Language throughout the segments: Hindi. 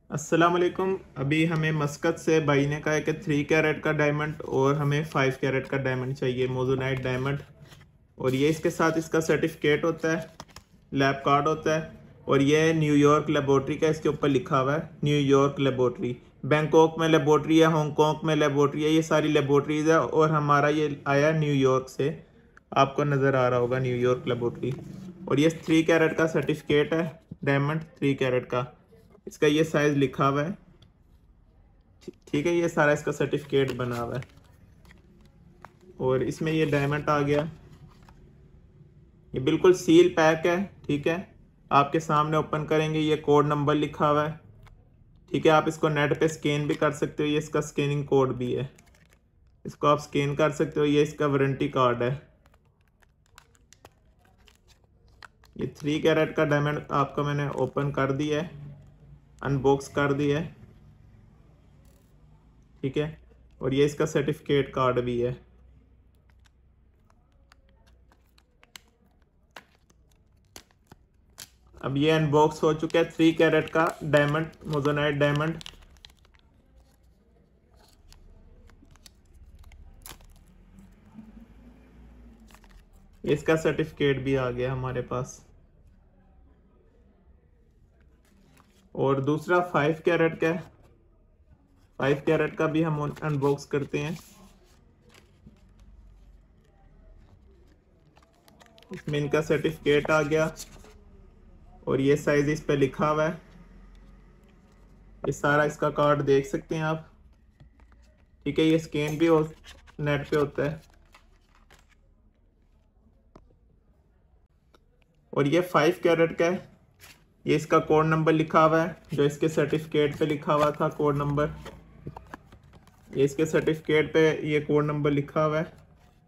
अस्सलाम वालेकुम। अभी हमें मस्कत से भाई ने कहा है कि 3 कैरेट का डायमंड और हमें 5 कैरेट का डायमंड चाहिए, मोज़ोनाइट डायमंड। और ये इसके साथ इसका सर्टिफिकेट होता है, लैब कार्ड होता है। और ये न्यूयॉर्क लेबोरेटरी का इसके ऊपर लिखा हुआ है, न्यूयॉर्क लेबोरेटरी। बैंकॉक में लेबोरेटरी है, हांगकॉन्ग में लेबोरेटरी है, ये सारी लेबोरेटरीज है। और हमारा ये आया न्यूयॉर्क से, आपको नज़र आ रहा होगा न्यूयॉर्क लेबोरेटरी। और ये 3 कैरेट का सर्टिफिकेट है, डायमंड 3 कैरेट का। इसका ये साइज लिखा हुआ है, ठीक है। ये सारा इसका सर्टिफिकेट बना हुआ है। और इसमें ये डायमंड आ गया, ये बिल्कुल सील पैक है, ठीक है। आपके सामने ओपन करेंगे, ये कोड नंबर लिखा हुआ है, ठीक है। आप इसको नेट पे स्कैन भी कर सकते हो, ये इसका स्कैनिंग कोड भी है, इसको आप स्कैन कर सकते हो। ये इसका वारंटी कार्ड है। ये 3 कैरेट का डायमंड आपका मैंने ओपन कर दिया है, अनबॉक्स कर दिया है, ठीक है। और ये इसका सर्टिफिकेट कार्ड भी है। अब ये अनबॉक्स हो चुका है 3 कैरेट का डायमंड, मोज़ोनाइट डायमंड। इसका सर्टिफिकेट भी आ गया हमारे पास। और दूसरा 5 कैरेट का है, 5 कैरेट का भी हम अनबॉक्स करते हैं। इसमें इनका सर्टिफिकेट आ गया और ये साइज इस पे लिखा हुआ है। ये सारा इसका कार्ड देख सकते हैं आप, ठीक है। ये स्कैन भी नेट पे होता है। और ये 5 कैरेट का है, ये इसका कोड नंबर लिखा हुआ है, जो इसके सर्टिफिकेट पे लिखा हुआ था कोड नंबर। ये इसके सर्टिफिकेट पे ये कोड नंबर लिखा हुआ है।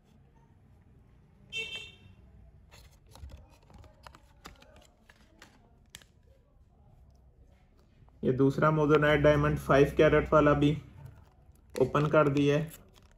ये दूसरा मोज़ोनाइट डायमंड 5 कैरेट वाला भी ओपन कर दिया है।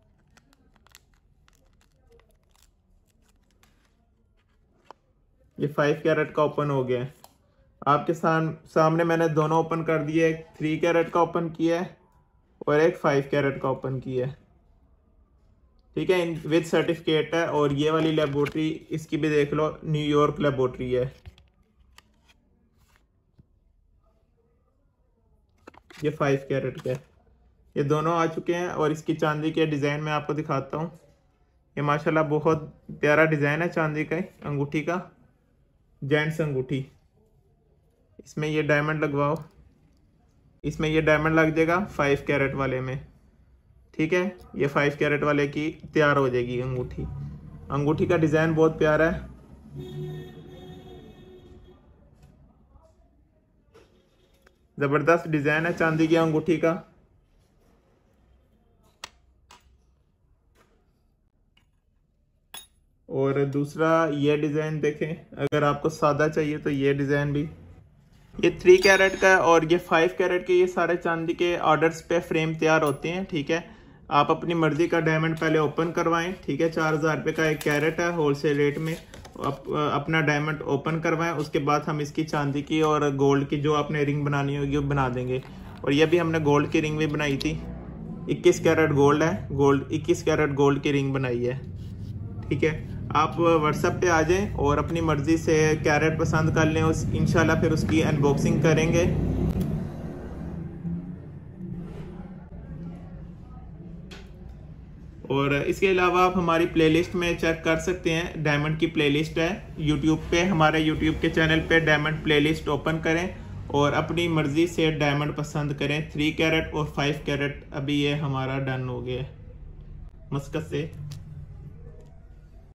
ये 5 कैरेट का ओपन हो गया है। आपके सामने मैंने दोनों ओपन कर दिए, एक 3 कैरेट का ओपन किया है और एक 5 कैरेट का ओपन किया है, ठीक है। विद सर्टिफिकेट है। और ये वाली लेबोरेटरी इसकी भी देख लो, न्यूयॉर्क लेबोरेटरी है। ये 5 कैरेट का है, ये दोनों आ चुके हैं। और इसकी चांदी के डिज़ाइन मैं आपको दिखाता हूँ। ये माशाल्लाह बहुत प्यारा डिज़ाइन है चांदी का, अंगूठी का, जेंट्स अंगूठी। इसमें ये डायमंड लगवाओ, इसमें ये डायमंड लग जाएगा 5 कैरेट वाले में, ठीक है। ये 5 कैरेट वाले की तैयार हो जाएगी अंगूठी। अंगूठी का डिज़ाइन बहुत प्यारा है, ज़बरदस्त डिज़ाइन है चांदी की अंगूठी का। और दूसरा ये डिज़ाइन देखें, अगर आपको सादा चाहिए तो ये डिज़ाइन भी। ये 3 कैरेट का और ये 5 कैरेट के, ये सारे चांदी के ऑर्डर्स पे फ्रेम तैयार होते हैं, ठीक है। आप अपनी मर्जी का डायमंड पहले ओपन करवाएं, ठीक है। 4000 रुपये का 1 कैरेट है होलसेल रेट में। अपना डायमंड ओपन करवाएं, उसके बाद हम इसकी चांदी की और गोल्ड की जो आपने रिंग बनानी होगी वो बना देंगे। और ये भी हमने गोल्ड की रिंग भी बनाई थी, 21 कैरेट गोल्ड है, गोल्ड 21 कैरेट गोल्ड की रिंग बनाई है, ठीक है। आप व्हाट्सएप पे आ जाएं और अपनी मर्ज़ी से कैरेट पसंद कर लें, उस इंशाल्लाह फिर उसकी अनबॉक्सिंग करेंगे। और इसके अलावा आप हमारी प्लेलिस्ट में चेक कर सकते हैं, डायमंड की प्लेलिस्ट है यूट्यूब पे। हमारे यूट्यूब के चैनल पे डायमंड प्लेलिस्ट ओपन करें और अपनी मर्ज़ी से डायमंड पसंद करें। 3 कैरेट और 5 कैरेट अभी ये हमारा डन हो गया मस्कत से।